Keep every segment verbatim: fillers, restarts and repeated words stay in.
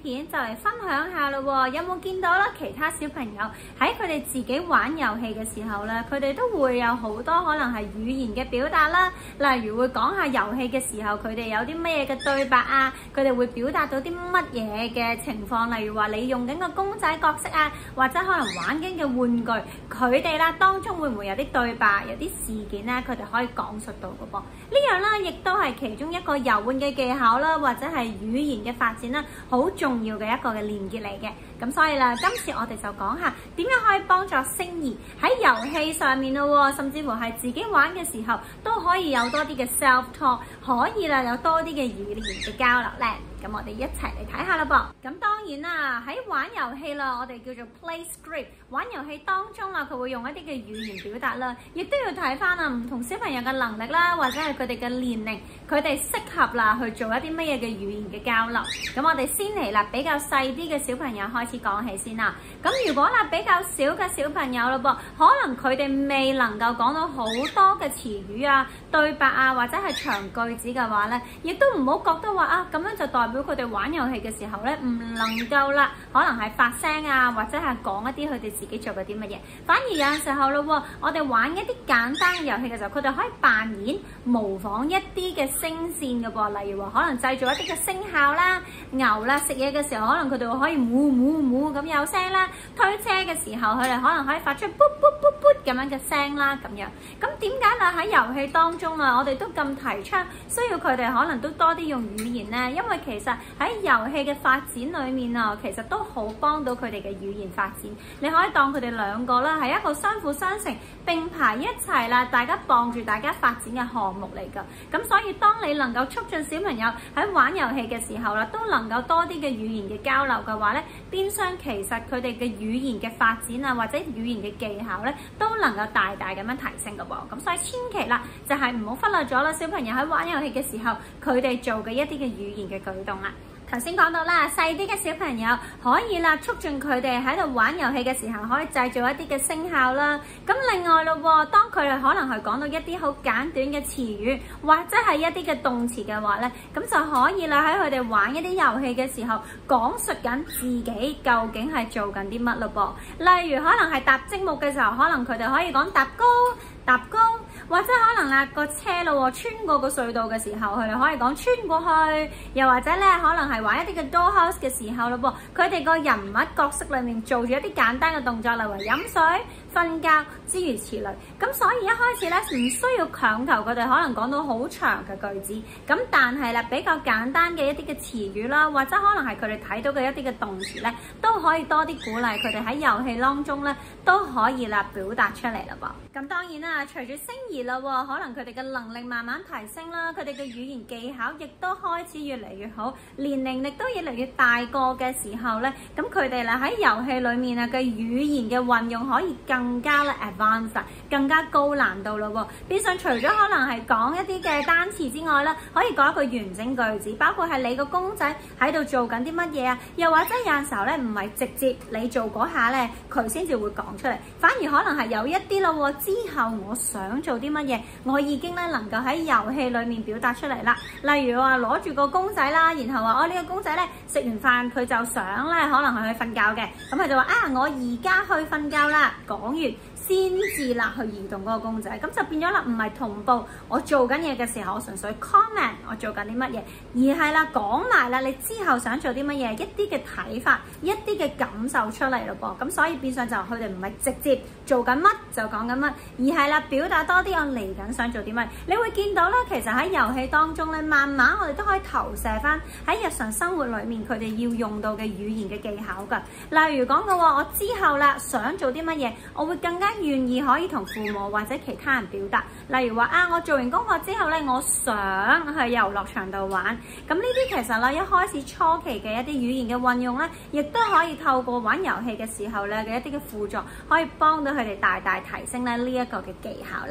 片就嚟分享下咯喎，有冇見到啦？其他小朋友喺佢哋自己玩遊戲嘅時候咧，佢哋都會有好多可能係語言嘅表達啦，例如會講下遊戲嘅時候佢哋有啲咩嘅對白啊，佢哋會表達到啲乜嘢嘅情況，例如話你用緊個公仔角色啊，或者可能玩緊嘅玩具，佢哋啦當中會唔會有啲對白，有啲事件咧，佢哋可以講述到嘅噃。呢樣啦，亦都係其中一個遊玩嘅技巧啦，或者係語言嘅發展啦，好重要嘅一個嘅連結嚟嘅。咁所以啦，今次我哋就講下點樣可以幫助星兒喺遊戲上面咯，甚至乎係自己玩嘅時候都可以有多啲嘅 self talk， 可以啦有多啲嘅語言嘅交流咧。咁我哋一齊嚟睇下啦噃。咁當然啦，喺玩遊戲啦，我哋叫做 play script。玩遊戲當中啦，佢會用一啲嘅語言表達啦，亦都要睇翻啊唔同小朋友嘅能力啦，或者係佢哋嘅年齡，佢哋適合啦去做一啲乜嘢嘅語言嘅交流。咁我哋先嚟啦，比較細啲嘅小朋友開始講起先啦。咁如果啦比較少嘅小朋友咯噃，可能佢哋未能夠講到好多嘅詞語啊、對白啊，或者係長句子嘅話咧，亦都唔好覺得話啊咁樣就代表佢哋玩遊戲嘅時候咧唔能夠啦，可能係發聲啊，或者係講一啲佢哋自己做嘅啲乜嘢。反而有陣時候咯，我哋玩一啲簡單嘅遊戲嘅時候，佢哋可以扮演模仿一啲嘅聲線嘅噃，例如話可能製造一啲嘅聲效啦，牛啦食嘢嘅時候，可能佢哋可以嗚嗚嗚咁有聲啦，推車嘅時候佢哋可能可以發出噗噗噗噗咁樣嘅聲啦咁樣。咁點解啦喺遊戲當中啊，我哋都咁提倡需要佢哋可能都多啲用語言呢？因為其實喺遊戲嘅發展裏面啊，其實都好幫到佢哋嘅語言發展。你可以當佢哋兩個啦，係一個相輔相成、並排一齊啦，大家幫住大家發展嘅項目嚟㗎。咁所以當你能夠促進小朋友喺玩遊戲嘅時候啦，都能夠多啲嘅語言嘅交流嘅話咧，變相其實佢哋嘅語言嘅發展啊，或者語言嘅技巧咧，都能夠大大咁樣提升㗎喎。咁所以千祈啦，就係唔好忽略咗啦，小朋友喺玩遊戲嘅時候，佢哋做嘅一啲嘅語言嘅舉動啦。頭先講到啦，細啲嘅小朋友可以啦，促進佢哋喺度玩遊戲嘅時候，可以製造一啲嘅聲效啦。咁另外咯，當佢哋可能係講到一啲好簡短嘅詞語，或者係一啲嘅動詞嘅話咧，咁就可以啦喺佢哋玩一啲遊戲嘅時候，講述緊自己究竟係做緊啲乜咯噃。例如可能係搭積木嘅時候，可能佢哋可以講搭高、搭高。或者可能啦個車路穿過個隧道嘅時候，佢哋可以講穿過去，又或者咧可能係玩一啲嘅 dollhouse 嘅時候咯噃，佢哋個人物角色裏面做住一啲簡單嘅動作，例如飲水、瞓覺諸如此類。咁所以一開始咧唔需要強求佢哋可能講到好長嘅句子，咁但係啦比較簡單嘅一啲嘅詞語啦，或者可能係佢哋睇到嘅一啲嘅動詞咧，都可以多啲鼓勵佢哋喺遊戲當中咧都可以啦表達出嚟啦噃。咁當然啦，隨住星兒啦，可能佢哋嘅能力慢慢提升啦，佢哋嘅語言技巧亦都開始越嚟越好，年齡亦都越嚟越大個嘅時候咧，咁佢哋啦喺遊戲裡面啊嘅語言嘅運用可以更加咧 advanced， 更加高難度咯喎。變相除咗可能係講一啲嘅單詞之外啦，可以講一個完整句子，包括係你個公仔喺度做緊啲乜嘢啊，又或者有陣時候咧唔係直接你做嗰下咧，佢先至會講出嚟，反而可能係有一啲咯喎，之後我想做啲乜嘢，我已經咧能夠喺遊戲裡面表達出嚟啦。例如話攞住個公仔啦，然後話我呢個公仔咧食完飯佢就想咧可能係去瞓覺嘅，咁佢就話啊我而家去瞓覺啦，講完先至啦去移動嗰個公仔，咁就變咗啦，唔係同步我做緊嘢嘅時候，我純粹 comment 我做緊啲乜嘢，而係啦講埋啦你之後想做啲乜嘢，一啲嘅睇法，一啲嘅感受出嚟咯噃。咁所以變相就佢哋唔係直接做緊乜就講緊乜，而係啦表達多啲我嚟緊想做啲乜。你會見到咧，其實喺遊戲當中咧，慢慢我哋都可以投射翻喺日常生活裡面佢哋要用到嘅語言嘅技巧㗎。例如講嘅話，我之後啦想做啲乜嘢，我會更加願意可以同父母或者其他人表達。例如話啊，我做完功課之後咧，我想去遊樂場度玩。咁呢啲其實咧一開始初期嘅一啲語言嘅運用咧，亦都可以透過玩遊戲嘅時候咧嘅一啲嘅輔助，可以幫到佢哋大大提升咧呢一個嘅技巧啦。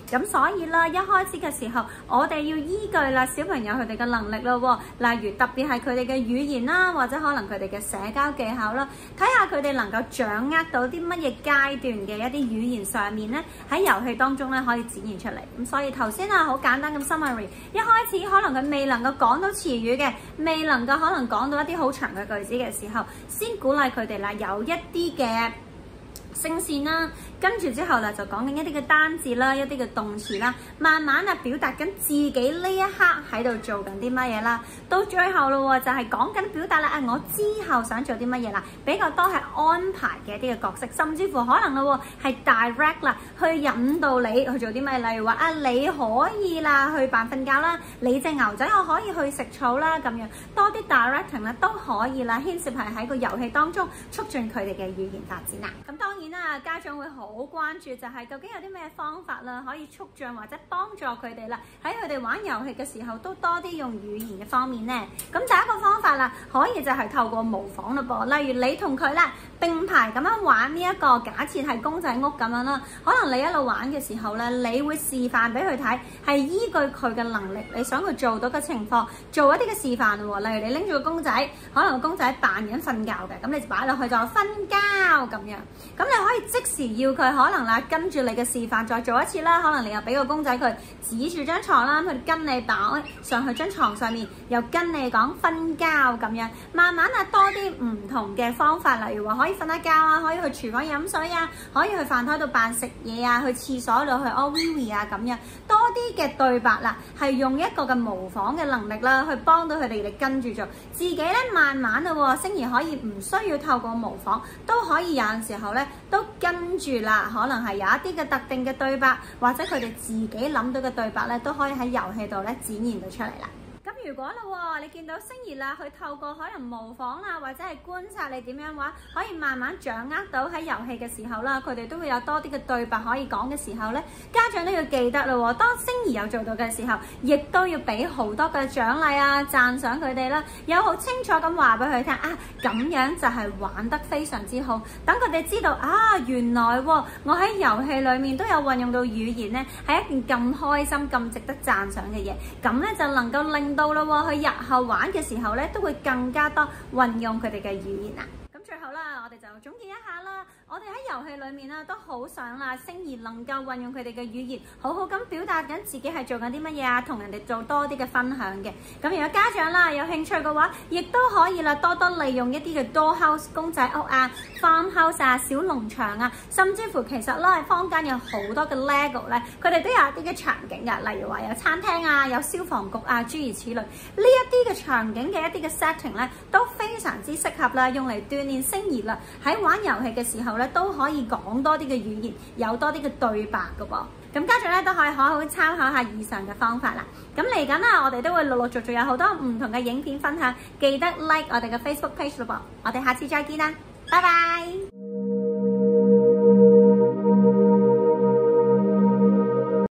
咁所以啦，一開始嘅時候，我哋要依據啦小朋友佢哋嘅能力咯，例如特別係佢哋嘅語言啦，或者可能佢哋嘅社交技巧啦，睇下佢哋能夠掌握到啲乜嘢階段嘅一啲語言上面咧，喺遊戲當中咧可以展現出嚟。咁所以頭先啊，好簡單咁 summary， 一開始可能佢未能夠講到詞語嘅，未能夠可能講到一啲好長嘅句子嘅時候，先鼓勵佢哋啦，有一啲嘅聲線啦，跟住之後咧就講緊一啲嘅單字啦，一啲嘅動詞啦，慢慢啊表達緊自己呢一刻喺度做緊啲乜嘢啦。到最後咯就係講緊表達啦，啊我之後想做啲乜嘢啦，比較多係安排嘅一啲嘅角色，甚至乎可能咯係 direct 啦，去引導你去做啲乜嘢，例如話啊你可以啦去扮瞓覺啦，你隻牛仔我可以去食草啦，咁樣多啲 directing 咧都可以啦，牽涉係喺個遊戲當中促進佢哋嘅語言發展啦。咁當然啦，家長會好關注就係究竟有啲咩方法啦，可以促進或者幫助佢哋啦，喺佢哋玩遊戲嘅時候都多啲用語言嘅方面呢。咁第一個方法啦，可以就係透過模仿咯噃，例如你同佢啦並排咁樣玩呢一個假設係公仔屋咁樣啦，可能你一路玩嘅時候咧，你會示範俾佢睇，係依據佢嘅能力，你想佢做到嘅情況做一啲嘅示範喎。例如你拎住個公仔，可能個公仔扮緊瞓覺嘅，咁你就擺落去就話瞓覺咁樣，咁你可以即時要佢可能啦跟住你嘅示範再做一次啦，可能你又俾個公仔佢指住張床啦，佢跟你擺上去張床上面，又跟你講瞓覺咁樣，慢慢啊多啲唔同嘅方法，例如話可以瞓下覺啊，可以去廚房飲水啊，可以去飯台度扮食嘢啊，去廁所度去屙 wee wee 啊咁樣，多啲嘅對白啦，係用一個嘅模仿嘅能力啦，去幫到佢哋嚟跟住做，自己咧慢慢啦，星兒可以唔需要透過模仿，都可以有陣時候咧都跟住啦，可能係有一啲嘅特定嘅對白，或者佢哋自己諗到嘅對白咧，都可以喺遊戲度咧展現到出嚟啦。咁如果啦，你見到星兒啦，佢透過可能模仿啦，或者係觀察你點樣話，可以慢慢掌握到喺遊戲嘅時候啦，佢哋都會有多啲嘅對白可以講嘅時候咧，家長都要記得啦。當星兒有做到嘅時候，亦都要俾好多嘅獎勵啊，讚賞佢哋啦，有好清楚咁話俾佢聽啊，咁樣就係玩得非常之好。等佢哋知道啊，原來我喺遊戲裡面都有運用到語言咧，係一件咁開心、咁值得讚賞嘅嘢。咁咧就能夠令到啦，佢日後玩嘅時候咧，都會更加多運用佢哋嘅語言啊。咁最後啦，我哋就總結一下啦。我哋喺遊戲裏面啦，都好想啦，星兒能夠運用佢哋嘅語言，好好咁表達緊自己係做緊啲乜嘢啊，同人哋做多啲嘅分享嘅。咁如果家長啦有興趣嘅話，亦都可以啦，多多利用一啲嘅 dollhouse 公仔屋啊、farmhouse 啊、小農場啊，甚至乎其實啦，坊間有好多嘅 lego 咧，佢哋都有一啲嘅場景㗎，例如話有餐廳啊、有消防局啊，諸如此類。呢一啲嘅場景嘅一啲嘅 setting 咧，都非常之適合啦，用嚟鍛鍊星兒啦，喺玩遊戲嘅時候咧，都可以講多啲嘅語言，有多啲嘅對白㗎噃。咁家長咧都可以好好參考下以上嘅方法啦。咁嚟緊啦，我哋都會陸陸續續有好多唔同嘅影片分享，記得 like 我哋嘅 Facebook page 咯噃。我哋下次再見啦，拜拜。